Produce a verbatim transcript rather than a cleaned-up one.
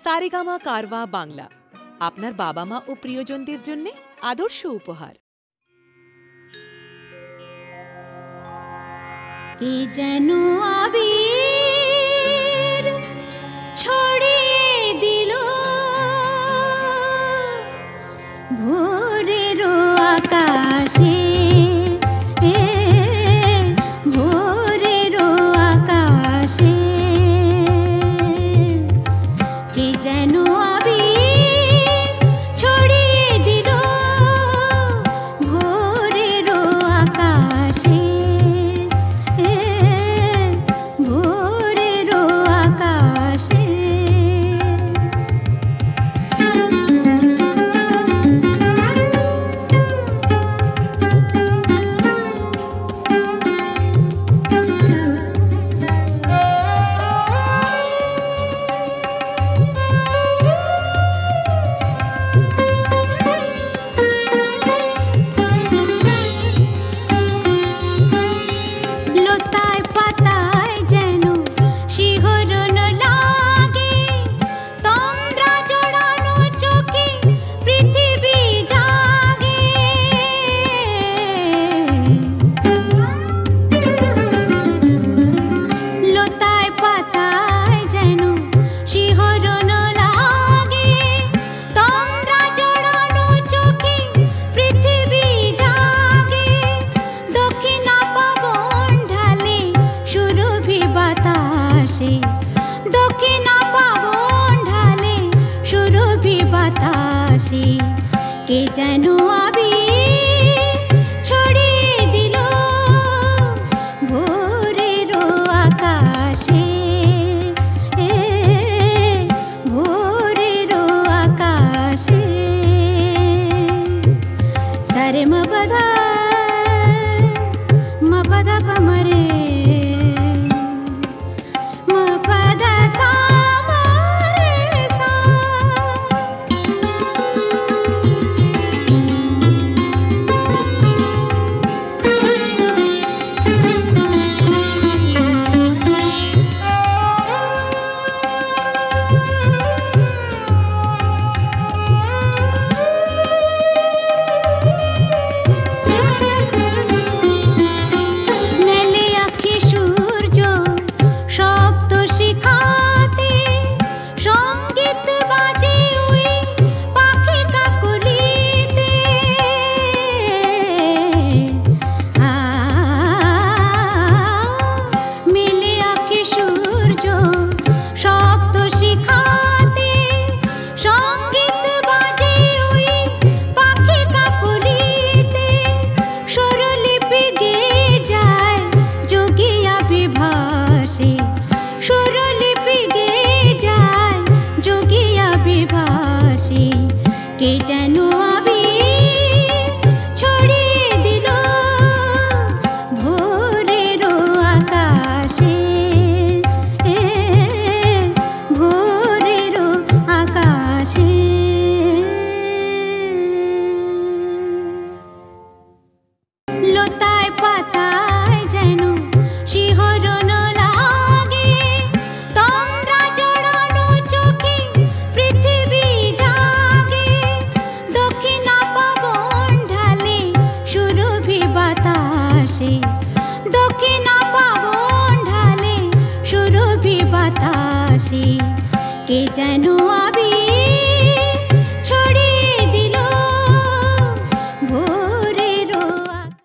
সারেগামা কারওয়া বাংলা, আপনার বাবা মা ও প্রিয়জনদের জন্য আদর্শ উপহার। কে যেন আবির ছড়িয়ে দিল ভোরের আকাশে, ভোরের আকাশে। কে যেন আবির ছড়িয়ে দিল ভোরের আকাশে, ভোরের আকাশে। কে যেন আবির ছড়িয়ে দিল ভোরের আকাশে, ভোরের আকাশে। সারে মপদা মপদা পমরে মপদা সা কে যেন আবির ছড়িয়ে দিল ভোরের আকাশে, ভোরের আকাশে। লতায় পাতায় যেন শিহরণ লাগে, তন্দ্রা জড়ানো চোখে পৃথিবী জাগে। দক্ষিণা পবন ঢালে সুরভি বাতাসে, দক্ষিণা পবন ঢালে সুরভি বাতাসে। কে যেন আবির